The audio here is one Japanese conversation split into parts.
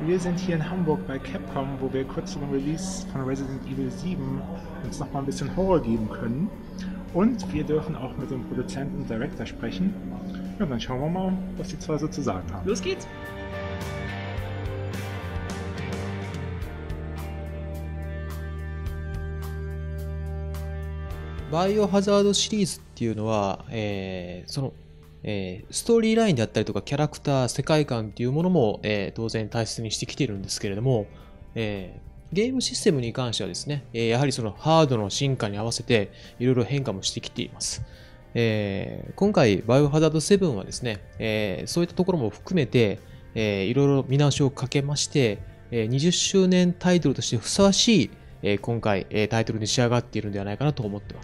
Wir sind hier in Hamburg bei Capcom, wo wir kurz vor dem Release von Resident Evil 7 uns noch mal ein bisschen Horror geben können. Und wir dürfen auch mit dem Produzenten und Director sprechen. Ja, dann schauen wir mal, was die zwei so zu sagen haben. Los geht's!バイオハザードシリーズっていうのは、ストーリーラインであったりとかキャラクター、世界観っていうものも、当然大切にしてきているんですけれども、ゲームシステムに関してはですね、やはりそのハードの進化に合わせていろいろ変化もしてきています。今回、バイオハザード7はですね、そういったところも含めて、いろいろ見直しをかけまして、20周年タイトルとしてふさわしい今回タイトルに仕上がっているのではないかなと思っています。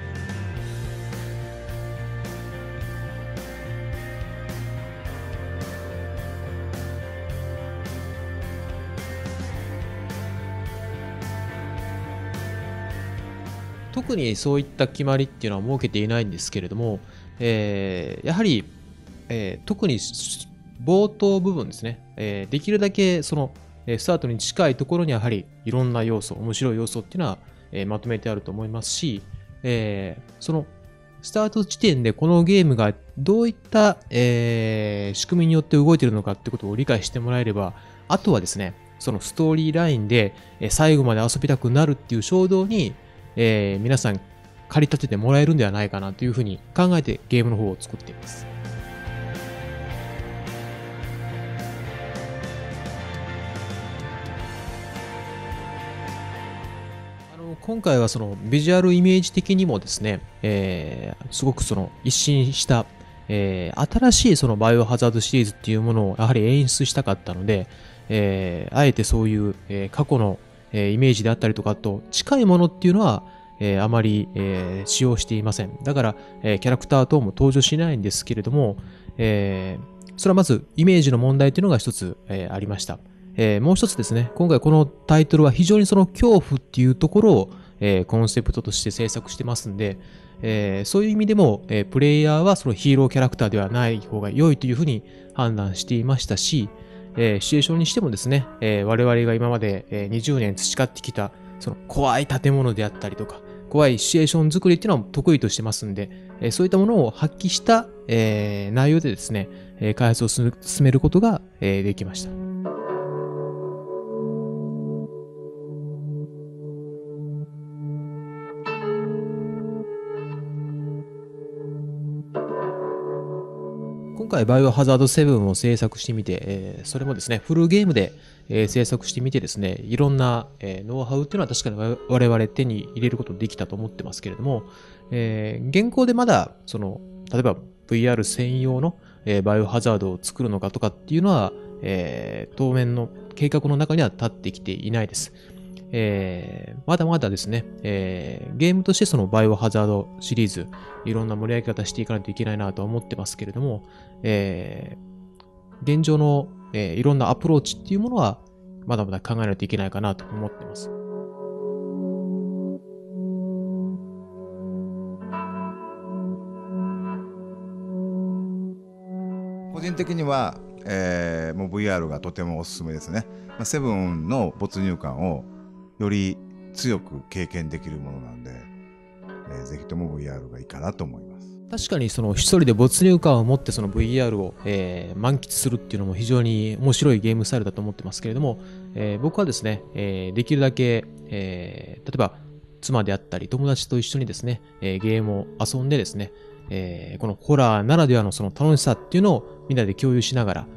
特にそういった決まりっていうのは設けていないんですけれども、やはり、特に冒頭部分ですね、できるだけそのスタートに近いところにやはりいろんな要素、面白い要素っていうのは、まとめてあると思いますし、そのスタート時点でこのゲームがどういった、仕組みによって動いているのかってことを理解してもらえれば、あとはですね、そのストーリーラインで最後まで遊びたくなるっていう衝動に、皆さん駆り立ててもらえるんではないかなというふうに考えてゲームの方を作っています。今回はそのビジュアルイメージ的にもですね、すごくその一新した、新しいそのバイオハザードシリーズっていうものをやはり演出したかったので、あえてそういう、過去の、イメージであったりとかと近いものっていうのは、あまり、使用していません。だから、キャラクター等も登場しないんですけれども、それはまずイメージの問題というのが一つ、ありました。もう一つですね、今回このタイトルは非常にその恐怖っていうところを、コンセプトとして制作してますんで、そういう意味でも、プレイヤーはそのヒーローキャラクターではない方が良いというふうに判断していましたし、シチュエーションにしてもですね、我々が今まで、20年培ってきたその怖い建物であったりとか、怖いシチュエーション作りっていうのは得意としてますんで、そういったものを発揮した、内容でですね、開発を進めることが、できました。今回、バイオハザード7を制作してみて、それもですね、フルゲームで、制作してみてですね、いろんな、ノウハウっていうのは確かに我々手に入れることできたと思ってますけれども、現行でまだ、その、例えば VR 専用の、バイオハザードを作るのかとかっていうのは、当面の計画の中には立ってきていないです。まだまだですね、ゲームとしてそのバイオハザードシリーズ、いろんな盛り上げ方していかないといけないなとは思ってますけれども、現状の、いろんなアプローチっていうものは、まだまだ考えないといけないかなと思ってます。 個人的には、もう VR がとてもおすすめですね。セブンの没入感をより強く経験できるものなんで、ぜひとも VR がいいかなと思います。 確かにその一人で没入感を持ってその VR を、満喫するっていうのも非常に面白いゲームスタイルだと思ってますけれども、僕はですね、できるだけ、例えば妻であったり友達と一緒にですね、ゲームを遊んでですね、このホラーならではのその楽しさっていうのをみんなで共有しながら、